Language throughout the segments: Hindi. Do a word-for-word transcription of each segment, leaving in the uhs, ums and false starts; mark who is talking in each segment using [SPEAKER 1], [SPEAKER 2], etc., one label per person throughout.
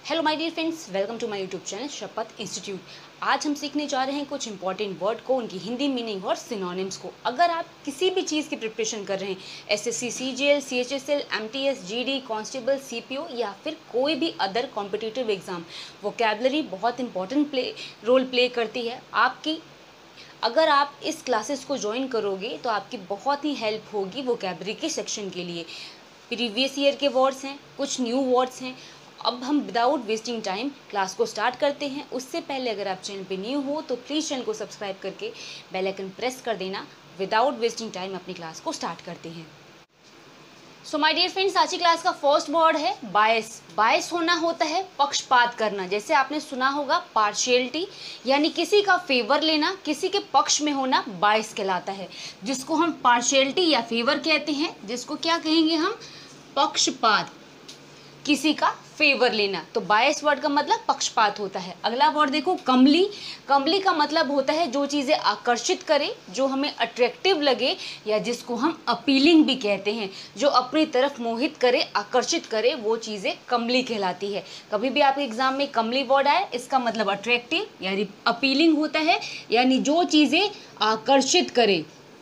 [SPEAKER 1] Hello my dear friends, welcome to my YouTube channel Shapath institute. आज हम सीखने जा रहे हैं कुछ इंपॉर्टेंट वर्ड को, उनकी हिंदी मीनिंग और सिनोनिम्स को। अगर आप किसी भी चीज़ की प्रिपरेशन कर रहे हैं, SSC, CGL, CHSL, MTS, GD, constable, CPO या फिर कोई भी अदर कॉम्पिटिटिव एग्जाम, वोकैबुलरी बहुत इंपॉर्टेंट प्ले रोल प्ले करती है आपकी। अगर आप इस क्लासेस को ज्वाइन करोगे तो आपकी बहुत ही हेल्प होगी वोकैबुलरी के सेक्शन के लिए। प्रीवियस ईयर के वर्ड्स हैं, कुछ न्यू वर्ड्स हैं। अब हम विदाउट वेस्टिंग टाइम क्लास को स्टार्ट करते हैं। उससे पहले अगर आप चैनल पे न्यू हो तो प्लीज़ चैनल को सब्सक्राइब करके बेल आइकन प्रेस कर देना। विदाउट वेस्टिंग टाइम अपनी क्लास को स्टार्ट करते हैं। सो माय डियर फ्रेंड्स, आज की क्लास का फर्स्ट वर्ड है बायस। बायस होना होता है पक्षपात करना। जैसे आपने सुना होगा पार्शियलिटी, यानी किसी का फेवर लेना, किसी के पक्ष में होना बायस कहलाता है, जिसको हम पार्शियलिटी या फेवर कहते हैं। जिसको क्या कहेंगे हम? पक्षपात, किसी का फेवर लेना। तो बायस वर्ड का मतलब पक्षपात होता है। अगला वर्ड देखो, कमली। कमली का मतलब होता है जो चीज़ें आकर्षित करे, जो हमें अट्रैक्टिव लगे, या जिसको हम अपीलिंग भी कहते हैं, जो अपनी तरफ मोहित करे, आकर्षित करे, वो चीज़ें कमली कहलाती है। कभी भी आपके एग्जाम में कमली वर्ड आए, इसका मतलब अट्रैक्टिव यानी अपीलिंग होता है, यानी जो चीज़ें आकर्षित करे।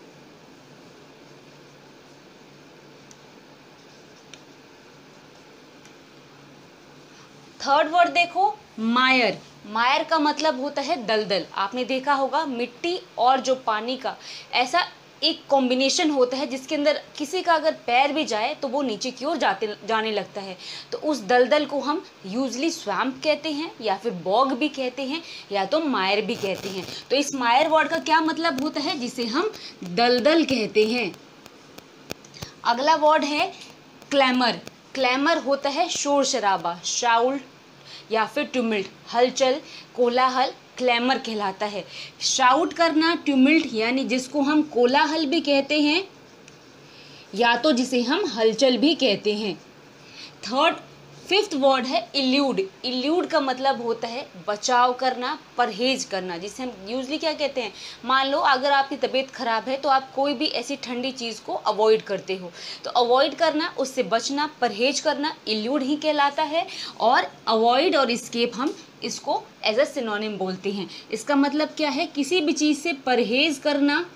[SPEAKER 1] थर्ड वर्ड देखो, मायर। मायर का मतलब होता है दलदल। आपने देखा होगा मिट्टी और जो पानी का ऐसा एक कॉम्बिनेशन होता है, जिसके अंदर किसी का अगर पैर भी जाए तो वो नीचे की ओर जाते जाने लगता है। तो उस दलदल को हम यूजली स्वैम्प कहते हैं, या फिर बॉग भी कहते हैं, या तो मायर भी कहते हैं। तो इस मायर वर्ड का क्या मतलब होता है? जिसे हम दलदल कहते हैं। अगला वर्ड है क्लैमर। क्लैमर होता है शोर शराबा, शाउट या फिर ट्यूमिल्ट, हलचल, कोलाहल, क्लैमर कहलाता है। शाउट करना, ट्यूमिल्ट यानी जिसको हम कोलाहल भी कहते हैं, या तो जिसे हम हलचल भी कहते हैं। थर्ड फिफ्थ वर्ड है इल्यूड। इल्यूड का मतलब होता है बचाव करना, परहेज करना, जिसे हम यूजली क्या कहते हैं? मान लो अगर आपकी तबीयत खराब है तो आप कोई भी ऐसी ठंडी चीज़ को अवॉइड करते हो, तो अवॉइड करना, उससे बचना, परहेज करना इल्यूड ही कहलाता है। और अवॉइड और एस्केप हम इसको एज अ सिनोनिम बोलते हैं। इसका मतलब क्या है? किसी भी चीज़ से परहेज करना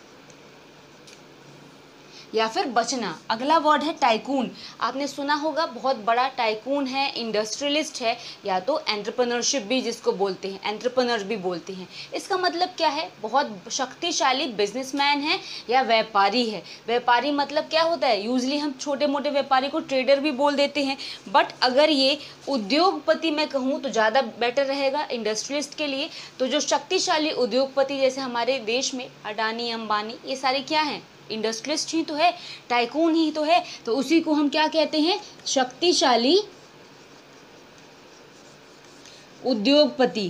[SPEAKER 1] या फिर बचना। अगला वर्ड है टाइकून। आपने सुना होगा बहुत बड़ा टाइकून है, इंडस्ट्रियलिस्ट है, या तो एंटरप्रेन्योरशिप भी जिसको बोलते हैं, एंटरप्रेन्योर भी बोलते हैं। इसका मतलब क्या है? बहुत शक्तिशाली बिजनेसमैन है या व्यापारी है। व्यापारी मतलब क्या होता है? यूजली हम छोटे मोटे व्यापारी को ट्रेडर भी बोल देते हैं, बट अगर ये उद्योगपति मैं कहूँ तो ज़्यादा बेटर रहेगा इंडस्ट्रियलिस्ट के लिए। तो जो शक्तिशाली उद्योगपति जैसे हमारे देश में अडानी, अंबानी, ये सारे क्या हैं? इंडस्ट्रियलिस्ट ही तो है, टाइकून ही तो है। तो उसी को हम क्या कहते हैं? शक्तिशाली उद्योगपति।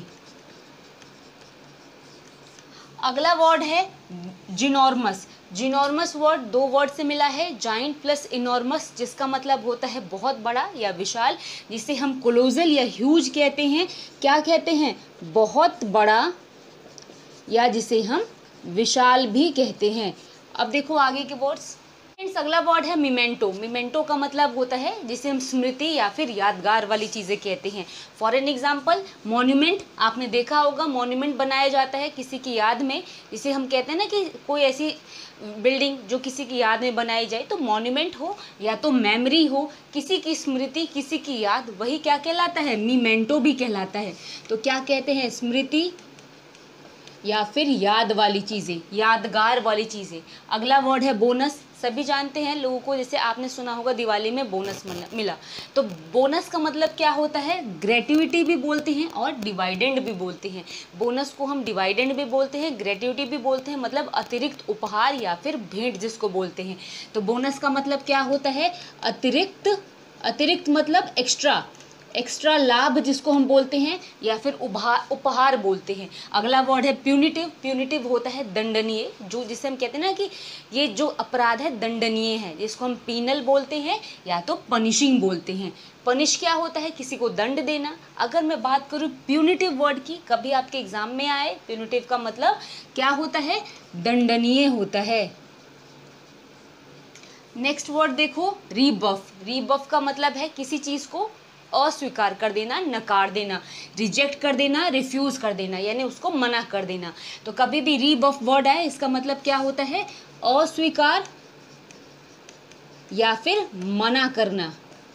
[SPEAKER 1] अगला वर्ड है जिनॉर्मस। जिनॉर्मस वर्ड दो वर्ड से मिला है, जाइंट प्लस इनॉर्मस, जिसका मतलब होता है बहुत बड़ा या विशाल, जिसे हम कोलोसल या ह्यूज कहते हैं। क्या कहते हैं? बहुत बड़ा, या जिसे हम विशाल भी कहते हैं। अब देखो आगे के वर्ड्स। फ्रेंड्स, अगला वर्ड है मिमेंटो। मिमेंटो का मतलब होता है जिसे हम स्मृति या फिर यादगार वाली चीज़ें कहते हैं। For an example, monument. आपने देखा होगा मॉन्यूमेंट बनाया जाता है किसी की याद में, जिसे हम कहते हैं ना कि कोई ऐसी बिल्डिंग जो किसी की याद में बनाई जाए, तो मॉन्यूमेंट हो या तो मेमोरी हो, किसी की स्मृति, किसी की याद, वही क्या कहलाता है? मिमेंटो भी कहलाता है। तो क्या कहते हैं? स्मृति या फिर याद वाली चीज़ें, यादगार वाली चीज़ें। अगला वर्ड है बोनस। सभी जानते हैं लोगों को, जैसे आपने सुना होगा दिवाली में बोनस मिला। तो बोनस का मतलब क्या होता है? ग्रेट्युइटी भी बोलते हैं और डिवाइडेंड भी बोलते हैं। बोनस को हम डिवाइडेंड भी बोलते हैं, ग्रेट्युइटी भी बोलते हैं, मतलब अतिरिक्त उपहार या फिर भेंट जिसको बोलते हैं। तो बोनस का मतलब क्या होता है? अतिरिक्त। अतिरिक्त मतलब एक्स्ट्रा, एक्स्ट्रा लाभ जिसको हम बोलते हैं, या फिर उपहार उपहार बोलते हैं। अगला वर्ड है प्यूनिटिव। प्यूनिटिव होता है दंडनीय, जो जिसे हम कहते हैं ना कि ये जो अपराध है दंडनीय है, जिसको हम पीनल बोलते हैं या तो पनिशिंग बोलते हैं। पनिश क्या होता है? किसी को दंड देना। अगर मैं बात करूँ प्यूनिटिव वर्ड की, कभी आपके एग्जाम में आए, प्यूनिटिव का मतलब क्या होता है? दंडनीय होता है। नेक्स्ट वर्ड देखो, रीबफ। रीबफ का मतलब है किसी चीज़ को अस्वीकार कर देना, नकार देना, रिजेक्ट कर देना, रिफ्यूज कर देना, यानी उसको मना कर देना। तो कभी भी रीबफ वर्ड आए इसका मतलब क्या होता है, अस्वीकार या फिर मना करना।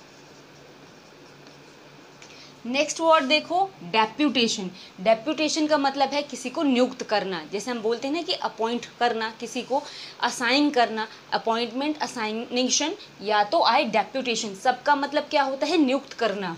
[SPEAKER 1] नेक्स्ट वर्ड देखो, डेप्यूटेशन। डेप्यूटेशन का मतलब है किसी को नियुक्त करना, जैसे हम बोलते हैं ना कि अपॉइंट करना, किसी को असाइन करना, अपॉइंटमेंट, असाइनेशन, या तो आए डेप्यूटेशन, सबका मतलब क्या होता है, नियुक्त करना।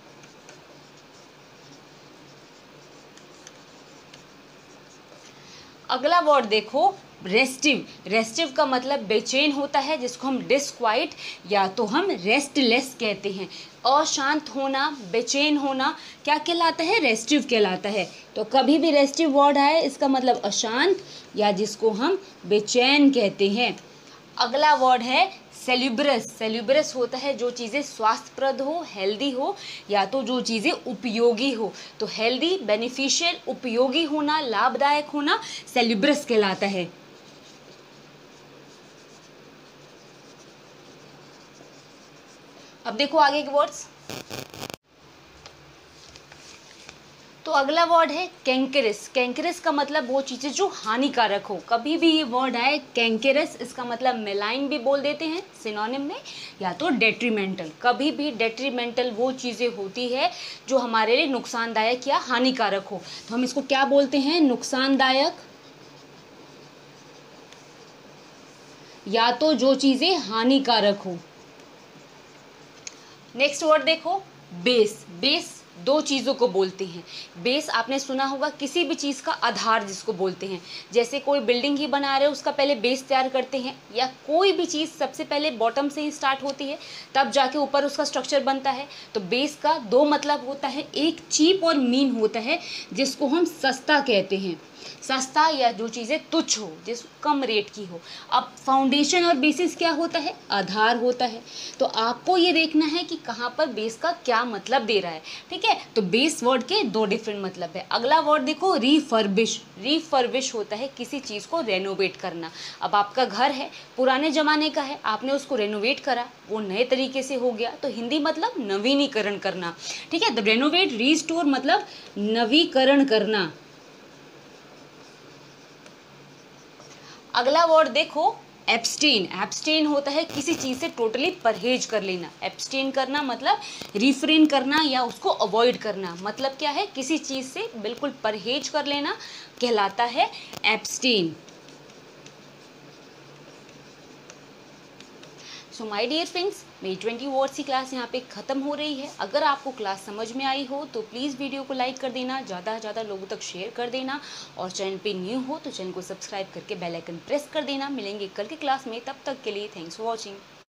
[SPEAKER 1] अगला वर्ड देखो, रेस्टिव। रेस्टिव का मतलब बेचैन होता है, जिसको हम डिसक्वाइट या तो हम रेस्टलेस कहते हैं। अशांत होना, बेचैन होना क्या कहलाता है, रेस्टिव कहलाता है। तो कभी भी रेस्टिव वर्ड आए इसका मतलब अशांत या जिसको हम बेचैन कहते हैं। अगला वर्ड है सेल्यूब्रस। सेल्यूब्रस होता है जो चीज़ें स्वास्थ्यप्रद हो, हेल्दी हो, या तो जो चीज़ें उपयोगी हो। तो हेल्दी, बेनिफिशियल, उपयोगी होना, लाभदायक होना सेल्यूब्रस कहलाता है। अब देखो आगे के वर्ड्स। तो अगला वर्ड है कैंकरस। कैंकरस का मतलब वो चीज़ें जो हानिकारक हो। कभी भी ये वर्ड आए कैंकरस, इसका मतलब मेलाइन भी बोल देते हैं सिनोनिम में, या तो डेट्रीमेंटल। कभी भी डेट्रीमेंटल वो चीज़ें होती है जो हमारे लिए नुकसानदायक या हानिकारक हो, तो हम इसको क्या बोलते हैं, नुकसानदायक, या तो जो चीज़ें हानिकारक हो। नेक्स्ट वर्ड देखो, बेस। बेस दो चीज़ों को बोलते हैं। बेस आपने सुना होगा, किसी भी चीज़ का आधार जिसको बोलते हैं। जैसे कोई बिल्डिंग ही बना रहे हो, उसका पहले बेस तैयार करते हैं, या कोई भी चीज़ सबसे पहले बॉटम से ही स्टार्ट होती है, तब जाके ऊपर उसका स्ट्रक्चर बनता है। तो बेस का दो मतलब होता है, एक चीप और मीन होता है, जिसको हम सस्ता कहते हैं। सस्ता या जो चीज़ें तुच्छ हो, जिस कम रेट की हो। अब फाउंडेशन और बेसिस क्या होता है, आधार होता है। तो आपको ये देखना है कि कहाँ पर बेस का क्या मतलब दे रहा है, ठीक है। तो बेस वर्ड के दो डिफरेंट मतलब है। अगला वर्ड देखो, रीफर्बिश। रीफर्बिश होता है किसी चीज़ को रेनोवेट करना। अब आपका घर है, पुराने ज़माने का है, आपने उसको रेनोवेट करा, वो नए तरीके से हो गया, तो हिंदी मतलब नवीनीकरण करना, ठीक है। तो रेनोवेट, रीस्टोर मतलब नवीकरण करना। अगला वर्ड देखो, एब्सटेन। एब्सटेन होता है किसी चीज़ से टोटली परहेज कर लेना। एब्सटेन करना मतलब रिफ्रेन करना या उसको अवॉइड करना। मतलब क्या है, किसी चीज़ से बिल्कुल परहेज कर लेना कहलाता है abstain. So my dear friends, मेरी ट्वेंटी वर्ड्स की क्लास यहाँ पे ख़त्म हो रही है। अगर आपको क्लास समझ में आई हो तो प्लीज़ वीडियो को लाइक कर देना, ज़्यादा से ज़्यादा लोगों तक शेयर कर देना, और चैनल पे न्यू हो तो चैनल को सब्सक्राइब करके बेल आइकन प्रेस कर देना। मिलेंगे कल की क्लास में, तब तक के लिए थैंक्स फॉर वॉचिंग।